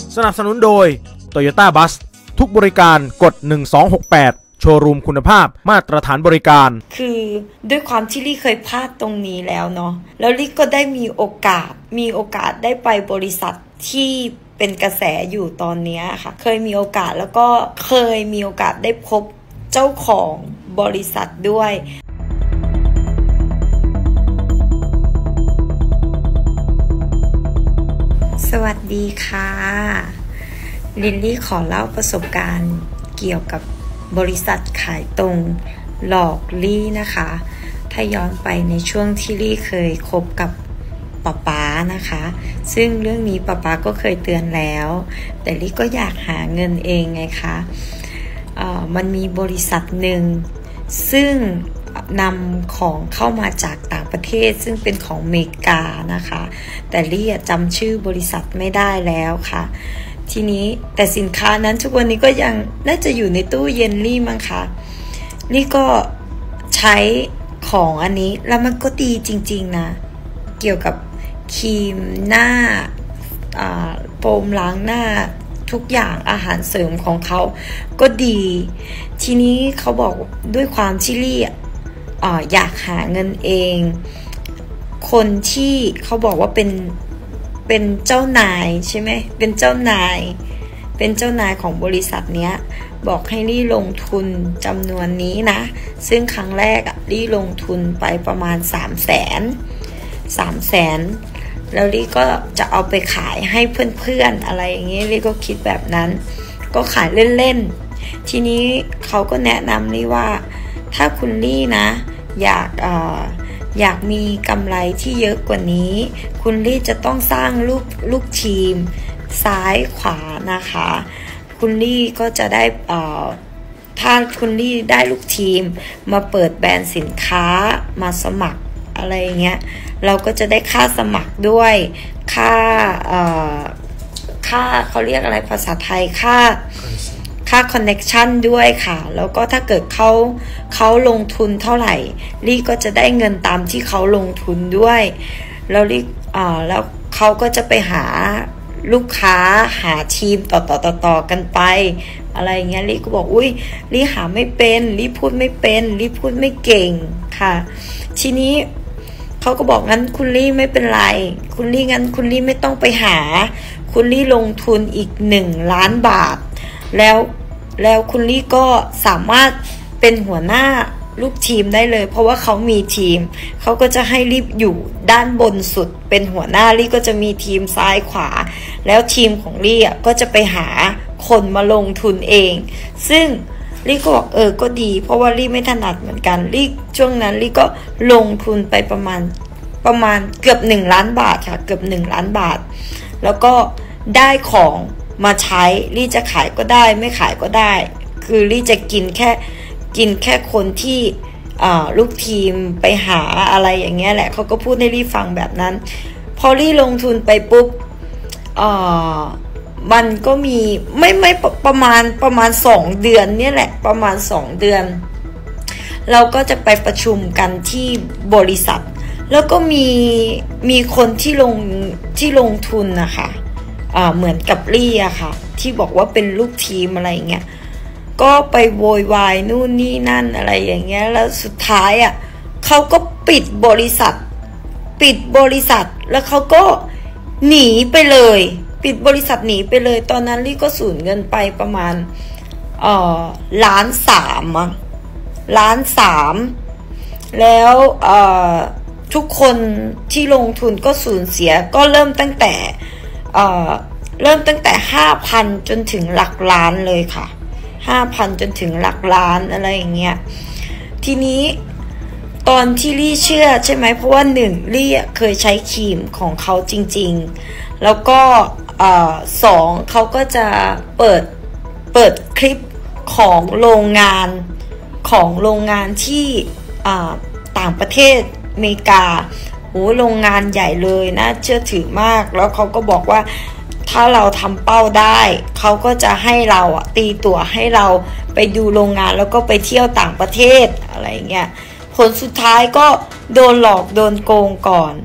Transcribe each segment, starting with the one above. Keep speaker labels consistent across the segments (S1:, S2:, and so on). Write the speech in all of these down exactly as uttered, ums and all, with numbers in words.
S1: สนับสนุนโดย Toyota Bus ทุกบริการกดหนึ่งสองหกแปดโชว์รูมคุณภาพมาตรฐานบริการ
S2: คือด้วยความที่ลี่เคยพลาดตรงนี้แล้วเนาะแล้วลี่ก็ได้มีโอกาสมีโอกาสได้ไปบริษัทที่เป็นกระแสอยู่ตอนนี้ค่ะเคยมีโอกาสแล้วก็เคยมีโอกาสได้พบเจ้าของบริษัทด้วยสวัสดีค่ะลินลี่ขอเล่าประสบการณ์เกี่ยวกับบริษัทขายตรงหลอกลี่นะคะถ้าย้อนไปในช่วงที่ลี่เคยคบกับป๊าป๊านะคะซึ่งเรื่องนี้ป๊าป๊าก็เคยเตือนแล้วแต่ลี่ก็อยากหาเงินเองไงคะเอ่อมันมีบริษัทหนึ่งซึ่งนำของเข้ามาจากต่างประเทศซึ่งเป็นของอเมริกานะคะแต่ลี่จำชื่อบริษัทไม่ได้แล้วค่ะทีนี้แต่สินค้านั้นทุกวันนี้ก็ยังน่าจะอยู่ในตู้เย็นลี่มั้งคะลี่ก็ใช้ของอันนี้แล้วมันก็ดีจริงๆนะเกี่ยวกับครีมหน้าโฟมล้างหน้าทุกอย่างอาหารเสริมของเขาก็ดีทีนี้เขาบอกด้วยความที่ลี่อยากหาเงินเองคนที่เขาบอกว่าเป็นเป็นเจ้านายใช่ไหมเป็นเจ้านายเป็นเจ้านายของบริษัทเนี้ยบอกให้ลี่ลงทุนจำนวนนี้นะซึ่งครั้งแรกอ่ะลี่ลงทุนไปประมาณสามแสนสามแสนแล้วลี่ก็จะเอาไปขายให้เพื่อนๆอะไรอย่างเงี้ยลี่ก็คิดแบบนั้นก็ขายเล่นๆทีนี้เขาก็แนะนำลี่ว่าถ้าคุณลี่นะอยากเอ่ออยากมีกำไรที่เยอะกว่านี้คุณลี่จะต้องสร้างลูกลูกทีมซ้ายขวานะคะคุณลี่ก็จะได้เอ่อถ้าคุณลี่ได้ลูกทีมมาเปิดแบรนด์สินค้ามาสมัครอะไรเงี้ยเราก็จะได้ค่าสมัครด้วยค่าเอ่อค่าเขาเรียกอะไรภาษาไทยค่าค่าคอนเน็กชันด้วยค่ะแล้วก็ถ้าเกิดเขาเขาลงทุนเท่าไหร่ลี่ก็จะได้เงินตามที่เขาลงทุนด้วยแล้วลี่อ่าแล้วเขาก็จะไปหาลูกค้าหาทีมต่อต่อต่อต่อกันไปอะไรเงี้ยลี่ก็บอกอุ้ยลี่หาไม่เป็นลี่พูดไม่เป็นลี่พูดไม่เก่งค่ะทีนี้เขาก็บอกงั้นคุณลี่ไม่เป็นไรคุณลี่งั้นคุณลี่ไม่ต้องไปหาคุณลี่ลงทุนอีกหนึ่งล้านบาทแล้วแล้วคุณลี่ก็สามารถเป็นหัวหน้าลูกทีมได้เลยเพราะว่าเขามีทีมเขาก็จะให้ลี่อยู่ด้านบนสุดเป็นหัวหน้าลี่ก็จะมีทีมซ้ายขวาแล้วทีมของลี่อ่ะก็จะไปหาคนมาลงทุนเองซึ่งลี่ก็บอกเออก็ดีเพราะว่าลี่ไม่ถนัดเหมือนกันลี่ช่วงนั้นลี่ก็ลงทุนไปประมาณประมาณเกือบหนึ่งล้านบาทค่ะเกือบหนึ่งล้านบาทแล้วก็ได้ของมาใช้ลี่จะขายก็ได้ไม่ขายก็ได้คือลี่จะกินแค่กินแค่คนที่ลูกทีมไปหาอะไรอย่างเงี้ยแหละเขาก็พูดให้ลี่ฟังแบบนั้นพอลี่ลงทุนไปปุ๊บมันก็มีไม่ไม่ประมาณประมาณสองเดือนเนี่ยแหละประมาณสองเดือนเราก็จะไปประชุมกันที่บริษัทแล้วก็มีมีคนที่ลงที่ลงทุนนะคะเหมือนกับลี่อะค่ะที่บอกว่าเป็นลูกทีมอะไรอย่างเงี้ยก็ไปโวยวายนู่นนี่นั่นอะไรอย่างเงี้ยแล้วสุดท้ายอะเขาก็ปิดบริษัทปิดบริษัทแล้วเขาก็หนีไปเลยปิดบริษัทหนีไปเลยตอนนั้นลี่ก็สูญเงินไปประมาณเอ่อล้านสามมั้งล้านสามแล้วเอ่อทุกคนที่ลงทุนก็สูญเสียก็เริ่มตั้งแต่เอ่อเริ่มตั้งแต่ ห้าพัน จนถึงหลักล้านเลยค่ะ ห้าพัน จนถึงหลักล้านอะไรอย่างเงี้ยทีนี้ตอนที่ลี่เชื่อใช่ไหมเพราะว่าหนึ่งลี่เคยใช้ครีมของเขาจริงๆแล้วก็เอ่อสองเขาก็จะเปิดเปิดคลิปของโรงงานของโรงงานที่ต่างประเทศอเมริกาโอ้โรงงานใหญ่เลยนะเชื่อถือมากแล้วเขาก็บอกว่าถ้าเราทำเป้าได้เขาก็จะให้เราอ่ะตีตั๋วให้เราไปดูโรงงานแล้วก็ไปเที่ยวต่างประเทศอะไรเงี้ยผลสุดท้ายก็โดนหลอกโดนโกงก่อน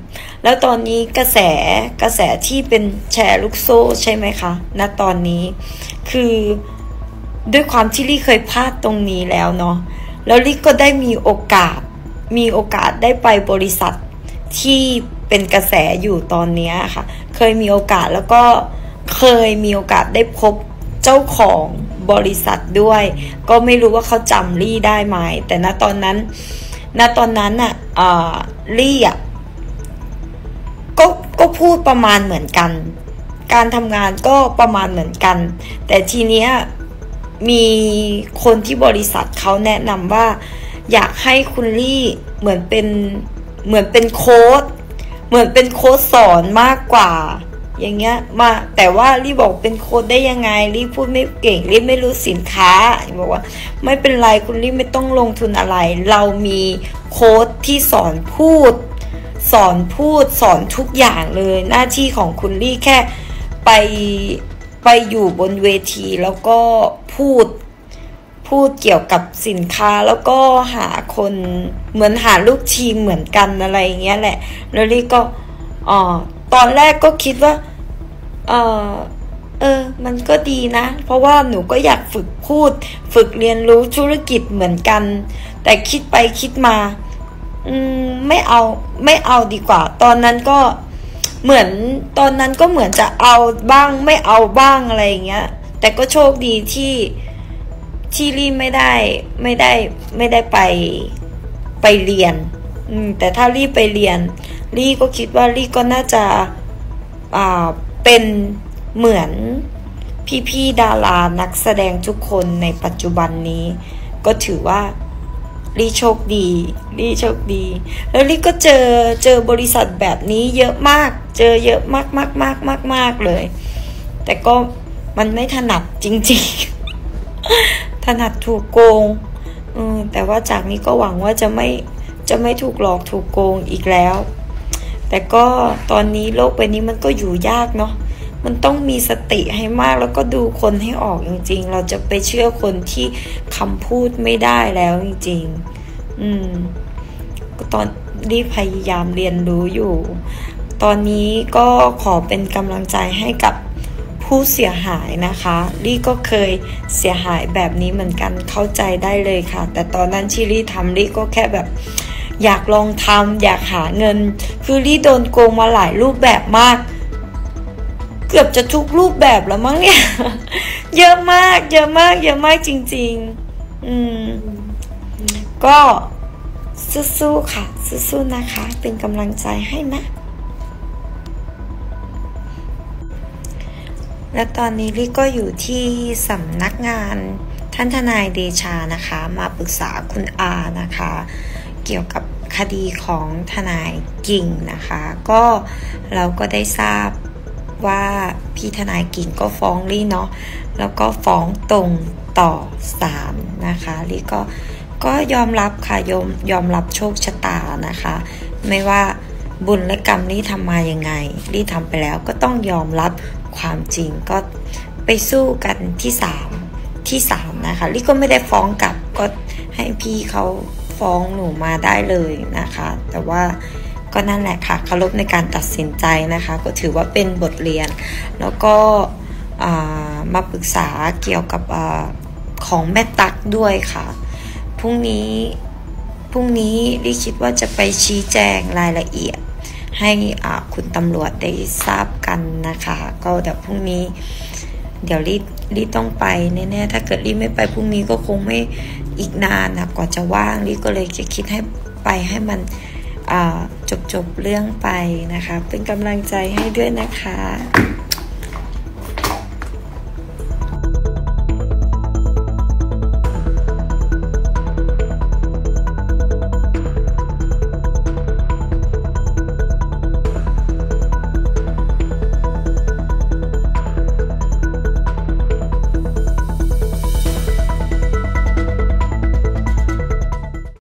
S2: แล้วตอนนี้กระแสกระแสที่เป็นแชร์ลูกโซ่ใช่ไหมคะณตอนนี้คือด้วยความที่ลี่เคยพลาดตรงนี้แล้วเนาะแล้วลี่ก็ได้มีโอกาสมีโอกาสได้ไปบริษัทที่เป็นกระแสอยู่ตอนนี้ค่ะเคยมีโอกาสแล้วก็เคยมีโอกาสได้พบเจ้าของบริษัทด้วยก็ไม่รู้ว่าเขาจำลี่ได้ไหมแต่ณตอนนั้นณตอนนั้นอ่ะอ่าลี่อ่ะก็ก็พูดประมาณเหมือนกันการทำงานก็ประมาณเหมือนกันแต่ทีเนี้ยมีคนที่บริษัทเขาแนะนำว่าอยากให้คุณลี่เหมือนเป็นเหมือนเป็นโค้ชเหมือนเป็นโค้ชสอนมากกว่าอย่างเงี้ยมาแต่ว่าลี่บอกเป็นโค้ชได้ยังไงลี่พูดไม่เก่งลี่ไม่รู้สินค้าบอกว่าไม่เป็นไรคุณลี่ไม่ต้องลงทุนอะไรเรามีโค้ชที่สอนพูดสอนพูดสอนทุกอย่างเลยหน้าที่ของคุณลี่แค่ไปไปอยู่บนเวทีแล้วก็พูดพูดเกี่ยวกับสินค้าแล้วก็หาคนเหมือนหาลูกทีมเหมือนกันอะไรอย่างเงี้ยแหละแล้วลี่ก็อ๋อตอนแรกก็คิดว่าเออเออมันก็ดีนะเพราะว่าหนูก็อยากฝึกพูดฝึกเรียนรู้ธุรกิจเหมือนกันแต่คิดไปคิดมาอืมไม่เอาไม่เอาดีกว่าตอนนั้นก็เหมือนตอนนั้นก็เหมือนจะเอาบ้างไม่เอาบ้างอะไรอย่างเงี้ยแต่ก็โชคดีที่ที่ลี่ไม่ได้ไม่ได้ไม่ได้ไปไปเรียนอืมแต่ถ้าลี่ไปเรียนลี่ก็คิดว่าลี่ก็น่าจะอ่าเป็นเหมือนพี่ๆดารานักแสดงทุกคนในปัจจุบันนี้ก็ถือว่าลี่โชคดีลี่โชคดีแล้วลี่ก็เจอเจอบริษัทแบบนี้เยอะมากเจอเยอะมากมากมากมากมากเลยแต่ก็มันไม่ถนัดจริงๆถนัดถูกโกงอืมแต่ว่าจากนี้ก็หวังว่าจะไม่จะไม่ถูกหลอกถูกโกงอีกแล้วแต่ก็ตอนนี้โลกใบนี้มันก็อยู่ยากเนาะมันต้องมีสติให้มากแล้วก็ดูคนให้ออกจริงๆเราจะไปเชื่อคนที่คำพูดไม่ได้แล้วจริงๆอืมก็ตอนรีบพยายามเรียนรู้อยู่ตอนนี้ก็ขอเป็นกำลังใจให้กับผู้เสียหายนะคะลี่ก็เคยเสียหายแบบนี้เหมือนกันเข้าใจได้เลยค่ะแต่ตอนนั้นที่ลี่ทำลี่ก็แค่แบบอยากลองทำอยากหาเงินคือลี่โดนโกงมาหลายรูปแบบมากเกือบจะทุกรูปแบบแล้วมั้งเนี่ย เยอะมากเยอะมากเยอะมากจริงๆอืมก็สู้ๆค่ะสู้ๆนะคะเป็นกำลังใจให้นะและตอนนี้ลี่ก็อยู่ที่สำนักงานท่านทนายเดชานะคะมาปรึกษาคุณอานะคะเกี่ยวกับคดีของทนายกิ่งนะคะก็เราก็ได้ทราบว่าพี่ทนายกิ่งก็ฟ้องลี่เนาะแล้วก็ฟ้องตรงต่อศาลนะคะลี่ก็ก็ยอมรับค่ะยอมยอมรับโชคชะตานะคะไม่ว่าบุญและกรรมลี่ทำมายังไงลี่ทำไปแล้วก็ต้องยอมรับความจริงก็ไปสู้กันที่ศาลที่ศาลนะคะลี่ก็ไม่ได้ฟ้องกลับก็ให้พี่เขาฟ้องหนูมาได้เลยนะคะแต่ว่าก็นั่นแหละค่ะเคารพในการตัดสินใจนะคะก็ถือว่าเป็นบทเรียนแล้วก็มาปรึกษาเกี่ยวกับอของแม่ตั๊กด้วยค่ะพรุ่งนี้พรุ่งนี้ลี่คิดว่าจะไปชี้แจงรายละเอียดให้คุณตำรวจได้ทราบกันนะคะก็เดี๋ยวพรุ่งนี้เดี๋ยวลี่ลี่ต้องไปแน่ๆถ้าเกิดลี่ไม่ไปพรุ่งนี้ก็คงไม่อีกนานนะกว่าจะว่างลี่ก็เลยจะคิดให้ไปให้มันจบจบเรื่องไปนะคะเป็นกำลังใจให้ด้วยนะคะ